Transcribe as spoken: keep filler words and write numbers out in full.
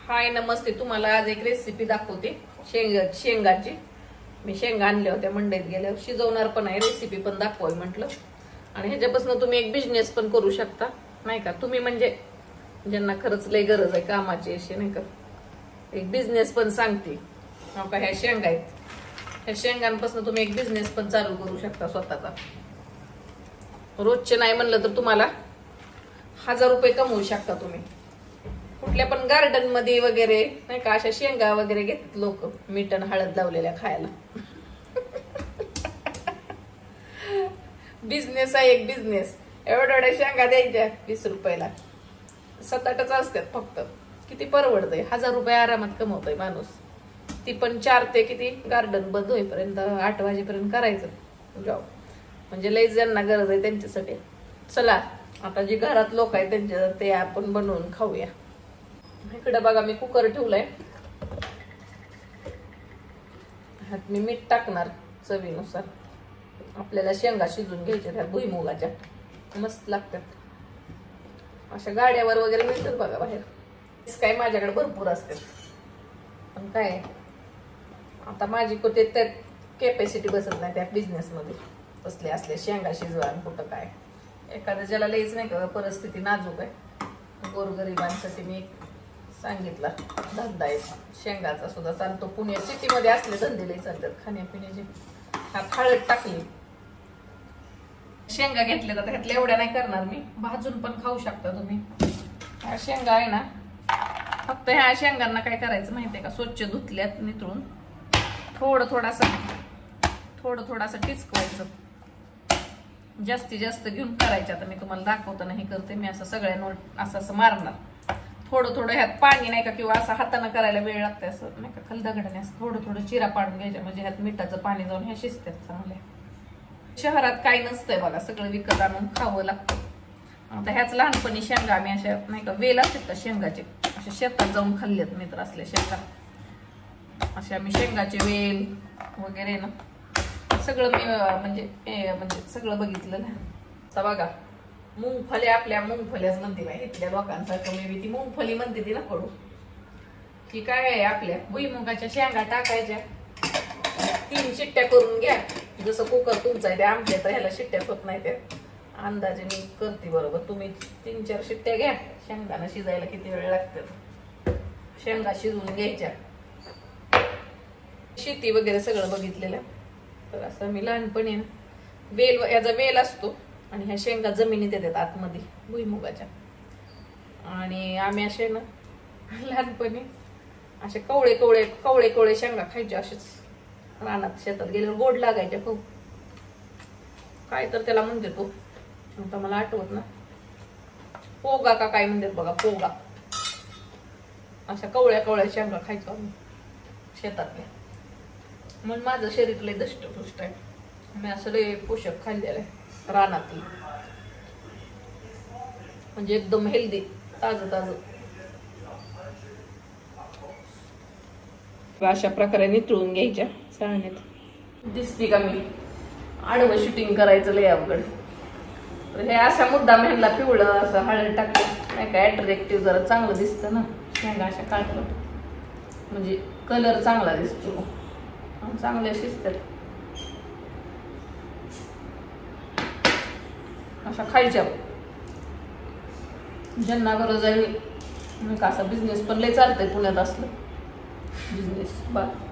हाय नमस्ते. तुम्हाला आज एक रेसिपी दाखवते शेंग शेंगाची. मी शेंगा आणल्या होत्या मंडईत गेल्यावर, शिजवणार पण आहे, रेसिपी पण दाखवावी म्हटलं. आणि ह्याच्यापासून तुम्ही एक बिझनेस पण करू शकता नाही का. तुम्ही म्हणजे ज्यांना खरंच लय गरज आहे कामाची अशी नाही का, एक बिझनेस पण सांगते. हो का, ह्या शेंगा आहेत, ह्या शेंगांपासून तुम्ही एक बिझनेस पण चालू करू शकता स्वतःचा. रोजचे नाही म्हणलं तर तुम्हाला हजार रुपये कमवू शकता तुम्ही. कुठल्या पण गार्डन मध्ये वगैरे नाही का, अशा शेंगा वगैरे घेतात लोक, मीठ आणि हळद लावलेल्या खायला. बिझनेस आहे एक बिझनेस. एवढ्या एवढ्या शेंगा द्यायच्या वीस रुपयाला, सात आठच असतात फक्त. किती परवडतंय, हजार रुपये आरामात कमवतोय माणूस. ती पण चार ते किती गार्डन बंद होईपर्यंत आठ वाजेपर्यंत करायचं जॉब. म्हणजे लई ज्यांना गरज आहे त्यांच्यासाठी. चला आता जी घरात लोक आहेत त्यांच्या ते आपण बनवून खाऊया. इकडे बघा मी कुकर ठेवलाय, ह्यात मी मीठ टाकणार चवीनुसार. आपल्याला शेंगा शिजून घ्यायच्या, त्या भुईमुगाच्या मस्त लागतात. अशा गाड्यावर वगैरे मिळतात बघा बाहेर, काय माझ्याकडे भरपूर असतात. पण काय आता माझी कुठे त्या कॅपॅसिटी बसत नाही त्या बिझनेस मध्ये. बसले असले शेंगा शिजवा आणि कुठं काय, एखाद्या ज्याला लईच नाही का परिस्थिती नाजूक आहे, गोरगरिबांसाठी मी सांगितला धंदा आहे शेंगाचा सुद्धा चालतो. पुणे सिटीमध्ये असले धंदे लई चालतात खाण्यापिण्याचे. हा हळद टाकली, शेंगा घेतले तर ह्यातल्या एवढ्या नाही करणार मी, भाजून पण खाऊ शकता तुम्ही. ह्या शेंगा आहे ना, फक्त ह्या शेंगांना काय करायचं माहितीये का, स्वच्छ धुतल्यात नितळून थोडं थोडासा थोडं थोडासा टिचकवायचं. जास्तीत जास्त घेऊन करायचं. आता मी तुम्हाला दाखवताना हे करते मी, असं सगळ्यांवर असं असं मारणार. थोडं थोडं ह्यात पाणी नाही का, किंवा असं हाताने करायला वेळ लागते असं नाही का, खलदगडाने असं थोडं थोडं चिरा पाडून घ्यायच्या. म्हणजे ह्यात मिठाचं पाणी जाऊन ह्या शिजतात चांगल्या. शहरात काही नसतंय बघा, सगळं विकत आणून खावं लागतं. आता ह्याच लहानपणी शेंगा आम्ही अशा नाही का, वेल असतात का शेंगाचे, अशा शेतात जाऊन खाल्लेत मित्र असल्या शेंगा. अशा मी शेंगाचे वेल वगैरे ना सगळं मी म्हणजे म्हणजे सगळं बघितलं ना. आता बघा मुंगफली, आपल्या मुंगफल्याच म्हणते बाई, इथल्या लोकांसारखं मी बी ती मुंगफली म्हणते ती ना पडू की काय आहे. आपल्या भुईमुगाच्या शेंगा टाकायच्या, तीन शिट्ट्या करून घ्या. जसं कुकर तुमचा आहे ते, आमच्या तर ह्याला शिट्ट्याच होत नाही त्या अंदाजे मी करते बरोबर. तुम्ही तीन चार शिट्ट्या घ्या. शेंगाना शिजायला किती वेळ लागतात. शेंगा शिजवून घ्यायच्या. शेती वगैरे सगळं बघितलेलं. तर असं मी लहानपणी वेल, याचा वेल असतो आणि ह्या शेंगा जमिनीत येतात आतमध्ये भुईमुगाच्या. आणि आम्ही असे ना लहानपणी असे कवळे कवळे कवळे कवळे शेंगा खायचे. असेच रानात शेतात गेल्यावर गोड लागायच्या खूप. काय तर त्याला म्हणते तो, आता मला आठवत ना, पोगा का काय म्हणतात बघा, पोगा. अशा कवळ्या कवळ्या शेंगा खायचो आम्ही शेतातल्या. म्हणून माझं शरीर लय दष्टपुष्ट आहे. मी असं लय पोषक खाल्लेलं आहे रानातली, म्हणजे एकदम हेल्दी, ताजं ताजं. अशा प्रकारे नितळून घ्यायच्या चाळणीत. दिसती का मी आडवं शूटिंग करायचं लय अवघड. तर हे अशा मुद्दा मेहनला पिवळं असं हळद टाकलं नाही का, अट्रॅक्टिव्ह जरा चांगलं दिसतं ना शेंगा अशा काढलं, म्हणजे कलर चांगला दिसतो, चांगल्या शिजतात. अशा खायच्या. ज्यांना गरज आहे का, असा बिझनेस पण लय चालतंय पुण्यात असलं बिझनेस बा.